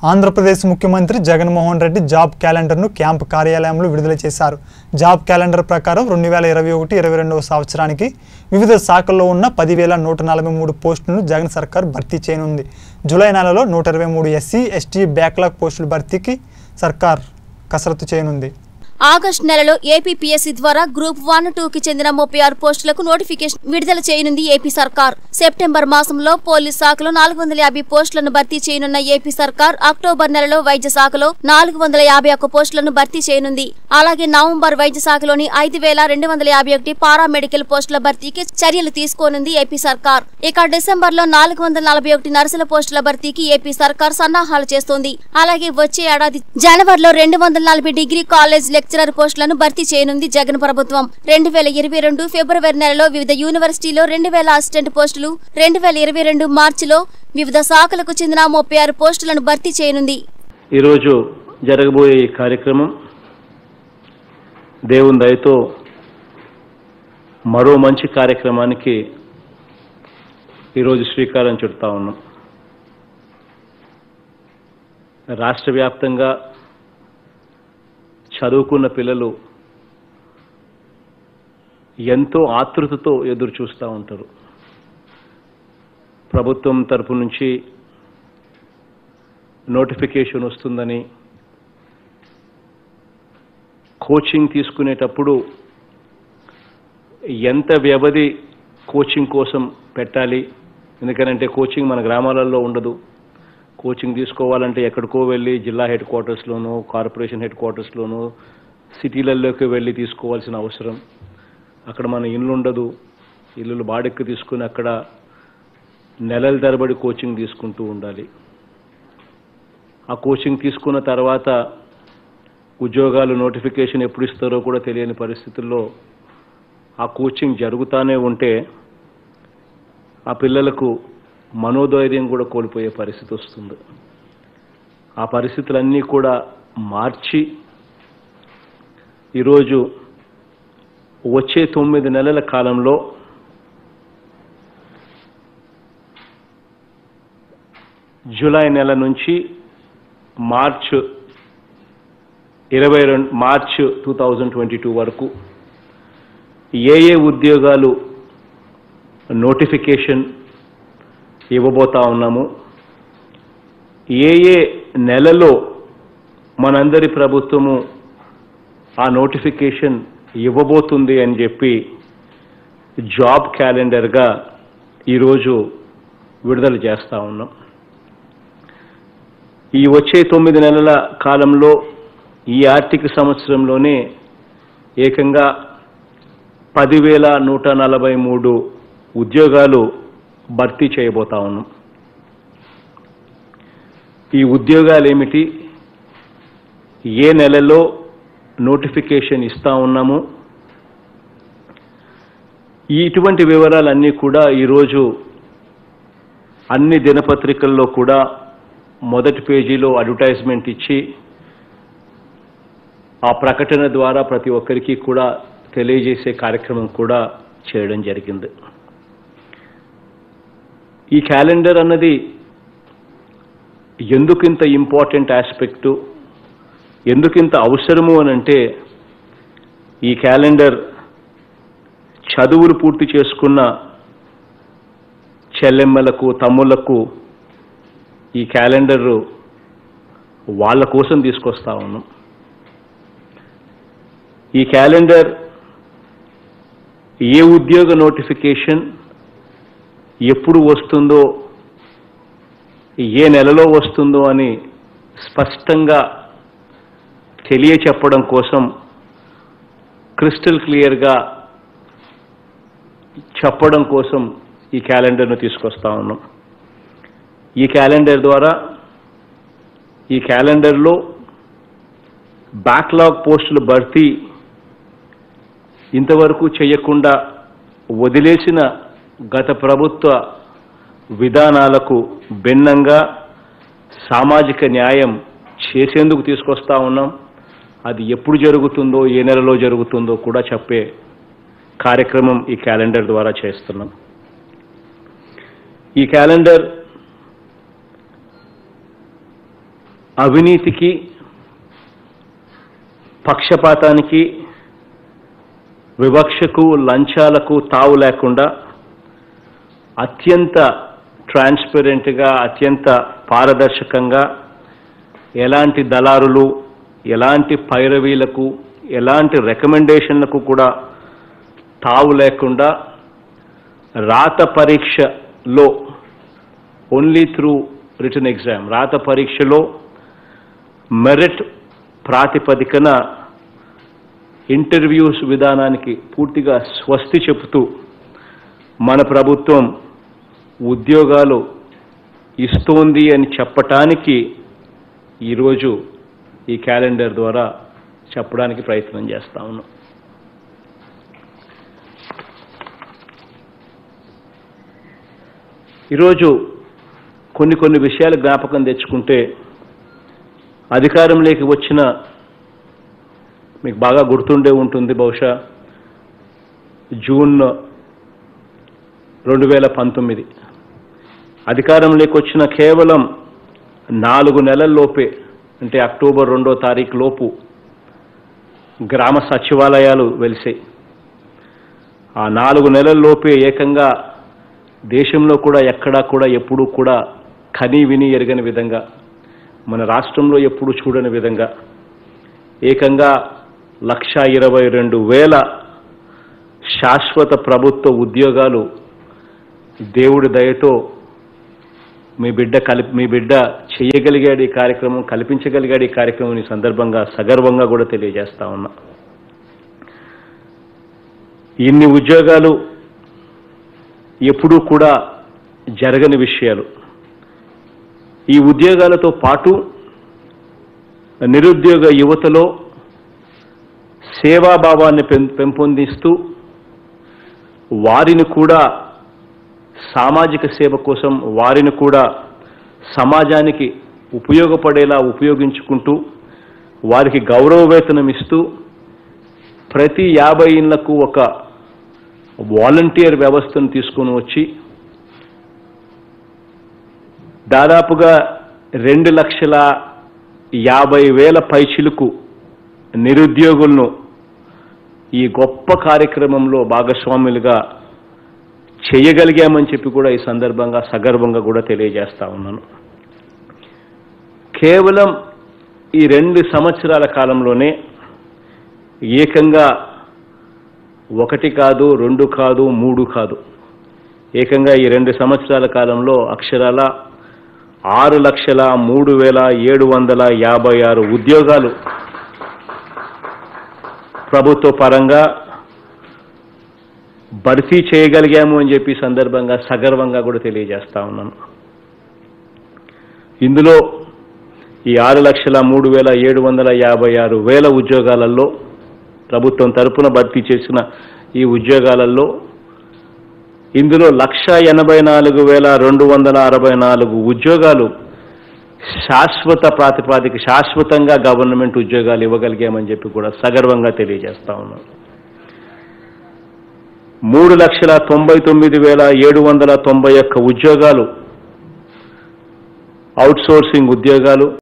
ఆంధ్రప్రదేశ్ ముఖ్యమంత్రి జగన్మోహన్ రెడ్డి జాబ్ క్యాలెండర్ను క్యాంప్ కార్యాలయంలో విడుదల చేశారు. జాబ్ క్యాలెండర్ ప్రకారం 2021-22వ సంవత్సరానికి వివిధ శాఖల్లో ఉన్న 10,143 పోస్టులను జగన్ సర్కార్ భర్తీ చేయనుంది. జూలై నెలలో 123 ఎస్సీ, ఎస్టీ బ్యాక్లాగ్ పోస్టుల భర్తీకి సర్కార్ కసరత్తు చేయనుంది. ఆగస్టు నెలలో ఏపీపీఎస్సీ ద్వారా గ్రూప్ 1-2కి చెందిన 36 పోస్టులకు నోటిఫికేషన్ విడుదల చేయనుంది ఏపీ సర్కార్. సెప్టెంబర్ మాసంలో పోలీస్ శాఖలో 450 పోస్టులను భర్తీ చేయనున్న ఏపీ సర్కార్ అక్టోబర్ నెలలో వైద్య శాఖలో 451 పోస్టులను భర్తీ చేయనుంది. అలాగే నవంబర్ వైద్య శాఖలోని 5,251 పారామెడికల్ పోస్టుల భర్తీకి చర్యలు తీసుకోనుంది ఏపీ సర్కార్. ఇక డిసెంబర్లో 441 నర్సుల పోస్టుల భర్తీకి ఏపీ సర్కార్ సన్నాహాలు చేస్తోంది. అలాగే వచ్చే ఏడాది జనవరిలో 240 డిగ్రీ కాలేజ్ లెక్చరర్ పోస్టులను భర్తీ చేయనుంది జగన్ ప్రభుత్వం. 2022 ఫిబ్రవరి నెలలో వివిధ యూనివర్సిటీలో 2000 అసిస్టెంట్ పోస్టులు, 2022 మార్చిలో వివిధ శాఖలకు చెందిన 36 పోస్టులను భర్తీ చేయనుంది. ఈరోజు జరగబోయే ఈ కార్యక్రమం దేవుని దయతో మరో మంచి కార్యక్రమానికి ఈరోజు శ్రీకారం చుడతా ఉన్నాం. రాష్ట్ర వ్యాప్తంగా చదువుకున్న పిల్లలు ఎంతో ఆతృతతో ఎదురు చూస్తూ ఉంటారు. ప్రభుత్వం తరపు నుంచి నోటిఫికేషన్ వస్తుందని, కోచింగ్ తీసుకునేటప్పుడు ఎంత వ్యవధి కోచింగ్ కోసం పెట్టాలి, ఎందుకంటే కోచింగ్ మన గ్రామాలలో ఉండదు. కోచింగ్ తీసుకోవాలంటే ఎక్కడికో వెళ్ళి జిల్లా హెడ్ క్వార్టర్స్లోనూ, కార్పొరేషన్ హెడ్ క్వార్టర్స్లోనూ, సిటీలలోకి వెళ్ళి తీసుకోవాల్సిన అవసరం. అక్కడ మన ఇల్లు ఉండదు. ఇల్లులు బాడెక్కి తీసుకుని అక్కడ నెలల తరబడి కోచింగ్ తీసుకుంటూ ఉండాలి. ఆ కోచింగ్ తీసుకున్న తర్వాత ఉద్యోగాలు నోటిఫికేషన్ ఎప్పుడు ఇస్తారో కూడా తెలియని పరిస్థితుల్లో ఆ కోచింగ్ జరుగుతూనే ఉంటే ఆ పిల్లలకు మనోధైర్యం కూడా కోల్పోయే పరిస్థితి వస్తుంది. ఆ పరిస్థితులన్నీ కూడా మార్చి ఈరోజు వచ్చే 9 నెలల కాలంలో జూలై నెల నుంచి మార్చ్ 2022 వరకు ఏ ఉద్యోగాలు నోటిఫికేషన్ ఇవ్వబోతా ఉన్నాము, ఏ నెలలో మనందరి ప్రభుత్వము ఆ నోటిఫికేషన్ ఇవ్వబోతుంది అని చెప్పి జాబ్ క్యాలెండర్గా ఈరోజు విడుదల చేస్తూ ఉన్నాం. ఈ వచ్చే 9 నెలల కాలంలో ఈ ఆర్థిక సంవత్సరంలోనే ఏకంగా 10,143 ఉద్యోగాలు భర్తీ చేయబోతా ఉన్నాం. ఈ ఉద్యోగాలు ఏమిటి, ఏ నెలలో నోటిఫికేషన్ ఇస్తా ఉన్నాము, ఇటువంటి వివరాలన్నీ కూడా ఈరోజు అన్ని దినపత్రికల్లో కూడా మొదటి పేజీలో అడ్వర్టైజ్మెంట్ ఇచ్చి ఆ ప్రకటన ద్వారా ప్రతి ఒక్కరికి కూడా తెలియజేసే కార్యక్రమం కూడా చేయడం జరిగింది. ఈ క్యాలెండర్ అన్నది ఎందుకింత ఇంపార్టెంట్ ఆస్పెక్టు, ఎందుకింత అవసరము అనంటే ఈ క్యాలెండర్ చదువులు పూర్తి చేసుకున్న చెల్లెమ్మలకు, తమ్ముళ్లకు ఈ క్యాలెండర్ వాళ్ళ కోసం తీసుకొస్తా ఉన్నాం. ఈ క్యాలెండర్ ఏ ఉద్యోగ నోటిఫికేషన్ ఎప్పుడు వస్తుందో, ఏ నెలలో వస్తుందో అని స్పష్టంగా తెలియచెప్పడం కోసం, క్రిస్టల్ క్లియర్గా చెప్పడం కోసం ఈ క్యాలెండర్ను తీసుకొస్తా ఉన్నాం. ఈ క్యాలెండర్ ద్వారా, ఈ క్యాలెండర్లో బ్యాక్లాగ్ పోస్టుల భర్తీ ఇంతవరకు చేయకుండా వదిలేసిన గత ప్రభుత్వ విధానాలకు భిన్నంగా సామాజిక న్యాయం చేసేందుకు తీసుకొస్తా ఉన్నాం. అది ఎప్పుడు జరుగుతుందో, ఏ నెలలో జరుగుతుందో కూడా చెప్పే కార్యక్రమం ఈ క్యాలెండర్ ద్వారా చేస్తున్నాం. ఈ క్యాలెండర్ అవినీతికి, పక్షపాతానికి, వివక్షకు, లంచాలకు తావు లేకుండా అత్యంత ట్రాన్స్పరెంట్గా, అత్యంత పారదర్శకంగా, ఎలాంటి దళారులు, ఎలాంటి పైరవీలకు, ఎలాంటి రికమెండేషన్లకు కూడా తావు లేకుండా రాత పరీక్షలో ఓన్లీ త్రూ రిటన్ ఎగ్జామ్, రాత పరీక్షలో మెరిట్ ప్రాతిపదికన ఇంటర్వ్యూస్ విధానానికి పూర్తిగా స్వస్తి చెబుతూ మన ప్రభుత్వం ఉద్యోగాలు ఇస్తోంది అని చెప్పటానికి ఈరోజు ఈ క్యాలెండర్ ద్వారా చెప్పడానికి ప్రయత్నం చేస్తా ఉన్నాం. ఈరోజు కొన్ని విషయాలు జ్ఞాపకం తెచ్చుకుంటే, అధికారంలోకి వచ్చిన మీకు బాగా గుర్తుండే ఉంటుంది, బహుశా జూన్ 2019 అధికారంలోకి వచ్చిన కేవలం 4 నెలల్లోపే, అంటే అక్టోబర్ 2వ తారీఖు లోపు గ్రామ సచివాలయాలు వెలిసాయి. ఆ 4 నెలల్లోపే ఏకంగా దేశంలో కూడా ఎక్కడా కూడా ఎప్పుడూ కూడా కని విని ఎరగని విధంగా, మన రాష్ట్రంలో ఎప్పుడు చూడని విధంగా ఏకంగా 1,22,000 శాశ్వత ప్రభుత్వ ఉద్యోగాలు దేవుడి దయతో మీ బిడ్డ చేయగలిగాడు. ఈ కార్యక్రమం కల్పించగలిగాడు. ఈ కార్యక్రమం ఈ సందర్భంగా సగర్వంగా కూడా తెలియజేస్తా ఉన్నా. ఇన్ని ఉద్యోగాలు ఎప్పుడూ కూడా జరగని విషయాలు. ఈ ఉద్యోగాలతో పాటు నిరుద్యోగ యువతలో సేవాభావాన్ని పెంపొందిస్తూ వారిని కూడా సామాజిక సేవ కోసం, వారిని కూడా సమాజానికి ఉపయోగపడేలా ఉపయోగించుకుంటూ వారికి గౌరవ వేతనం ఇస్తూ ప్రతి 50 ఇళ్లకు ఒక వాలంటీర్ వ్యవస్థను తీసుకొని వచ్చి దాదాపుగా 2,50,000 పైచిలుకు నిరుద్యోగులను ఈ గొప్ప కార్యక్రమంలో భాగస్వాములుగా చేయగలిగామని చెప్పి కూడా ఈ సందర్భంగా సగర్వంగా కూడా తెలియజేస్తా ఉన్నాను. కేవలం ఈ 2 సంవత్సరాల కాలంలోనే ఏకంగా 1 కాదు, 2 కాదు, 3 కాదు, ఏకంగా ఈ 2 సంవత్సరాల కాలంలో అక్షరాల 6,03,756 ఉద్యోగాలు ప్రభుత్వ పరంగా భర్తీ చేయగలిగాము అని చెప్పి సందర్భంగా సగర్వంగా కూడా తెలియజేస్తా ఉన్నాను. ఇందులో ఈ 6,03,756 ఉద్యోగాలలో, ప్రభుత్వం తరపున భర్తీ చేసిన ఈ ఉద్యోగాలలో ఇందులో 1,84,264 ఉద్యోగాలు శాశ్వత ప్రాతిపదిక, శాశ్వతంగా గవర్నమెంట్ ఉద్యోగాలు ఇవ్వగలిగామని చెప్పి కూడా సగర్వంగా తెలియజేస్తా ఉన్నాం. 3,99,791 ఉద్యోగాలు అవుట్సోర్సింగ్ ఉద్యోగాలు,